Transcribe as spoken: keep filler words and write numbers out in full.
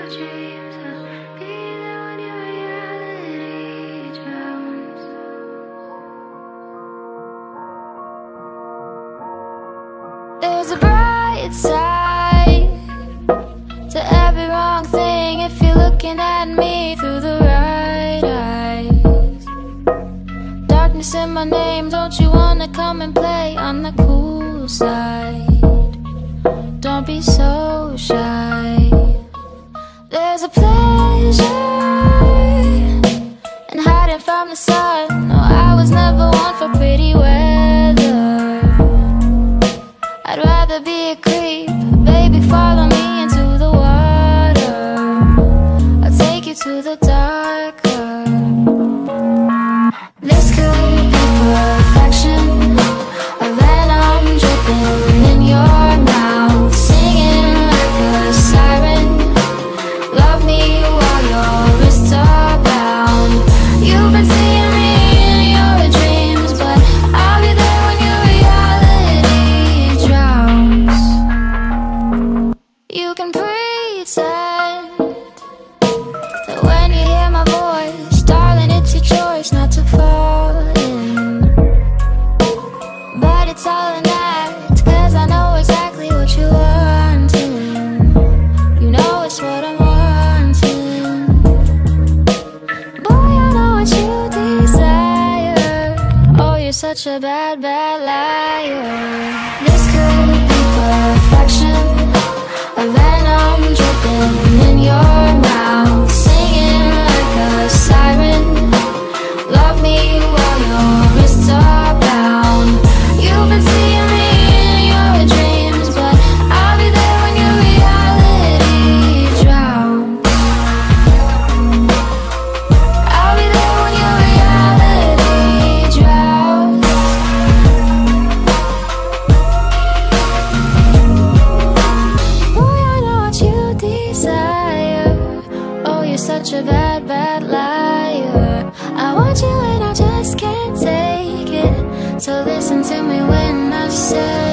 dreams. I'll be there when your reality drowns. There's a bright side to every wrong thing if you're looking at me through the right eyes. Darkness in my name, don't you wanna come and play on the cool side? Don't be so shy. There's a pleasure in hiding from the sun. No, I was never one for pretty weather. I'd rather be a creep. Baby, follow me into the water. I'll take you to the darker. This could be perfection, a venom dripping in your mouth, singing like a siren. Love me while your wrists are bound. You've been seeing me in your dreams, but I'll be there when your reality drowns. You can pretend that when you hear my voice, darling, it's your choice not to fall in. But it's all an act, cause I know exactly what you're wanting. You know it's what I'm wanting. Boy, I know what you desire. Oh, you're such a bad, bad liar. This could be perfection, a venom dripping in your mouth, singing like a siren. Love me while your wrists are bound. You've been seeing me in your dreams, but I'll be there when your reality drowns. I'll be there when your reality drowns. Boy, I know what you desire. Oh, you're such a bad, bad liar. I want you and I just can't take it. So listen to me when I say